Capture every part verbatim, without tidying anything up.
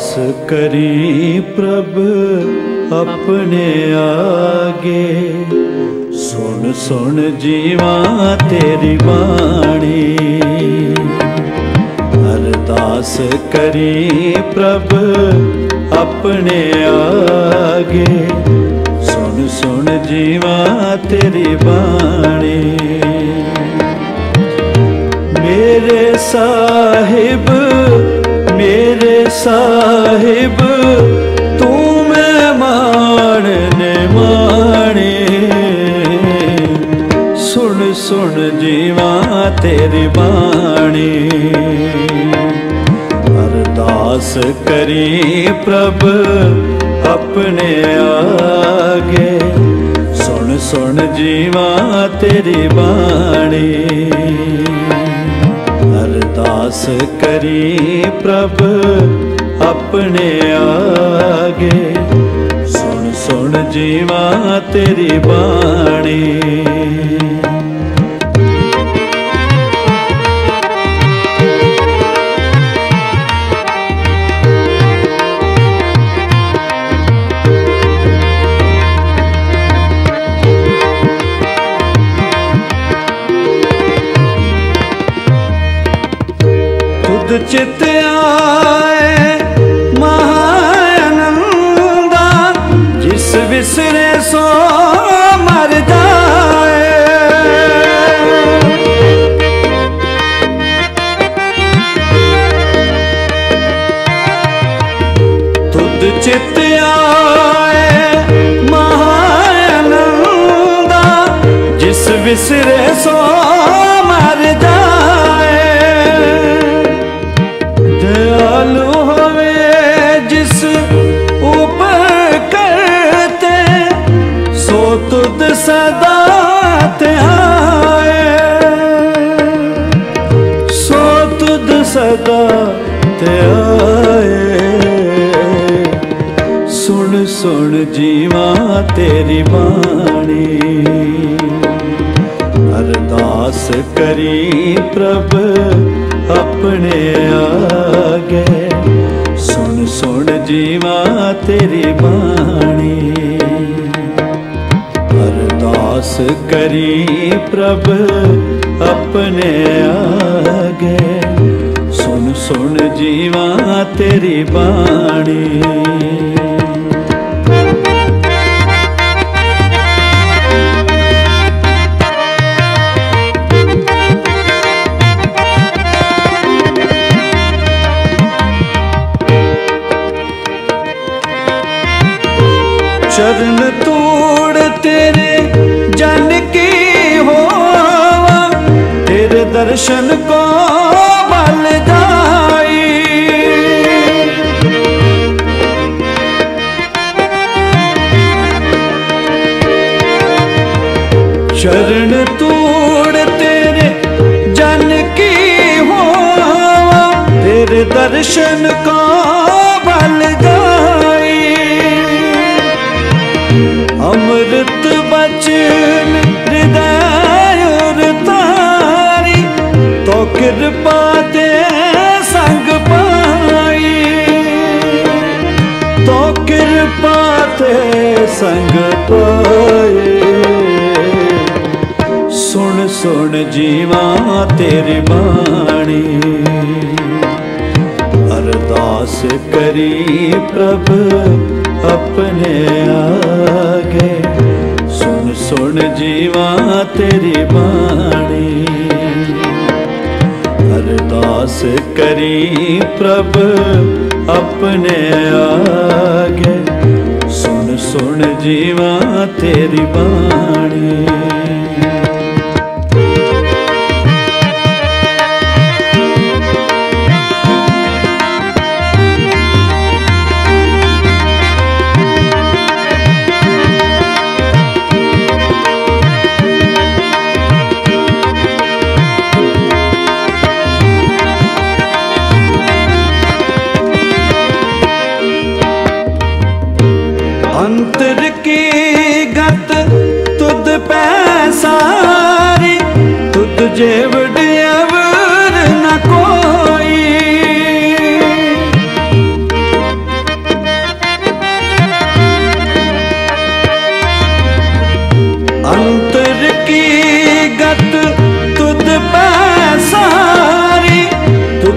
अरदास करी प्रभ अपने आगे, सुन सुन जीवा तेरी बाणी। अरदास करी प्रभ अपने आगे, सुन सुन जीवा तेरी बाणी। मेरे साहिब मेरे साहिब तू मैं मानने माने, सुन सुन जीवा तेरी बाणी। अरदास करी प्रभ अपने आगे, सुन सुन जीवा तेरी बाणी। अरदास करी प्रभ अपने आगे, सुन सुन जीवा तेरी बाणी। चित आए महानंदा, जिस विसरे सो मर जाए। तुद चित आए महानंदा, जिस विसरे सो मर जाए। दयालु होवे जिस ऊपर करते, सो तुद सदा ध्याए। सो तुद सदा ध्याए। सुन सुन जीवा तेरी बाणी। अरदास करी प्रभ अपने आगे, सुन सुन जीवा तेरी बाणी। अरदास करी प्रभ अपने आगे, सुन सुन जीवा तेरी बाणी। चरण तोड़ तेरे जन की होवा, तेरे दर्शन को बल जाई। चरण तोड़ तेरे जन की होवा, तेरे दर्शन को बल जाई। अमृत बचन हृदय तारी, तो कृपा ते संग पाई। तो कृपा ते संग पाए। सुन सुन जीवा तेरी बाणी। अरदास करी प्रभ अपने आगे, सुन सुन जीवा तेरी बाणी। अरदास करी प्रभ अपने आगे, सुन सुन जीवा तेरी बाणी। अंतर की गत तुद पै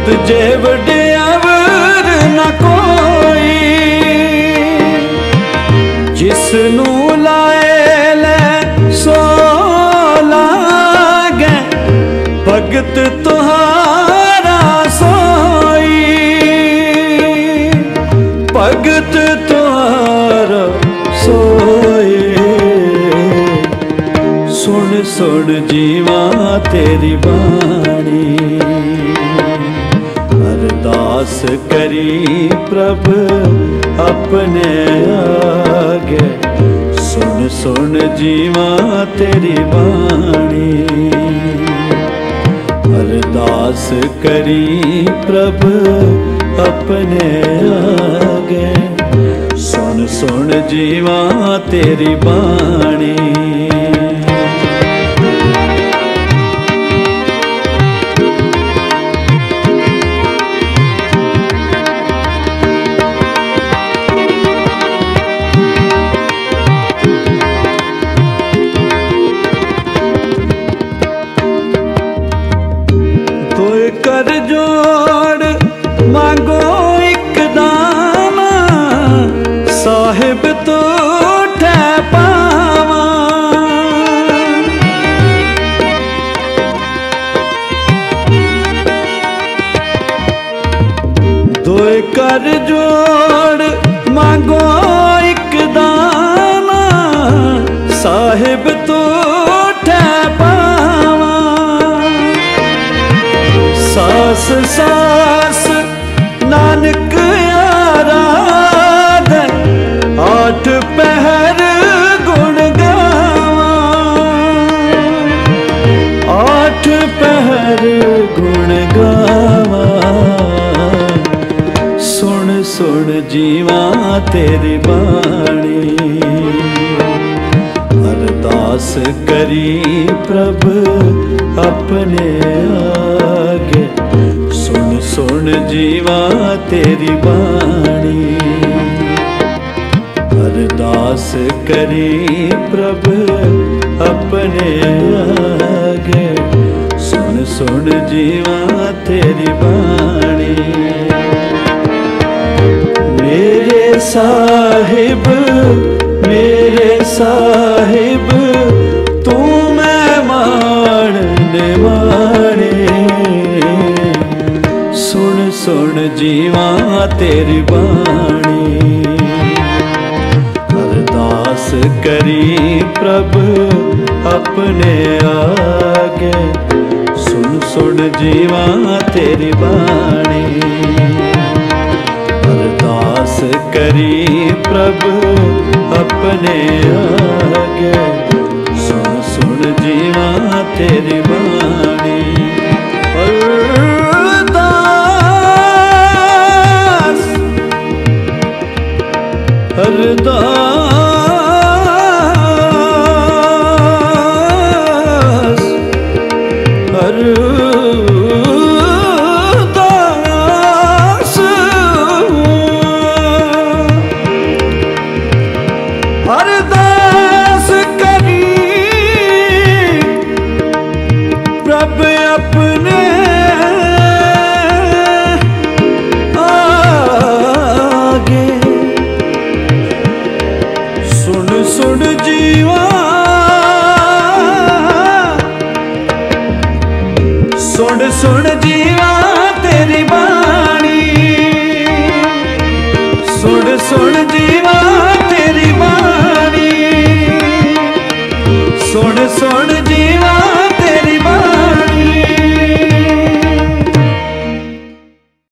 तुझे वड्यावर न कोई, जिसनू लाए ले सो लागे, भगत तुहारा सोई, भगत तुहारा सोए। सुन सुन जीवा तेरी बाणी, अरदास करी प्रभ अपने आगे। सुन सुन जीवा तेरी बाणी, अरदास करी प्रभ अपने आगे। सुन सुन जीवा तेरी बाणी। कर जोड़ मांगो एक दाना, साहिब तो ठह पावा। दो कर जोड़ मांगो एक दाना, साहिब तो ठह पावा। सास सास नानक आराध, आठ पहर गुण गावा। आठ पहर गुण गावा। सुन सुन जीवा तेरी बाणी, अरदास करी प्रभ अपने आगे। सुन सुन जीवा तेरी बाणी, अरदास करी प्रभ अपने आगे। सुन सुन जीवा तेरी बाणी। मेरे साहिब मेरे साहिब तू मैं मानने वाले। सुन सुन जीवा तेरी बाणी, अरदास करी प्रभ अपने आगे। सुन सुन जीवा तेरी बाणी, अरदास करी प्रभ अपने आगे। सुन सुन जीवा तेरी बाणी। अरदास अरदास अरदास अरदास करी प्रभ अपने आगे। सुन सुन जीवा सुन सुन जीवा तेरी बाणी। सुन सुन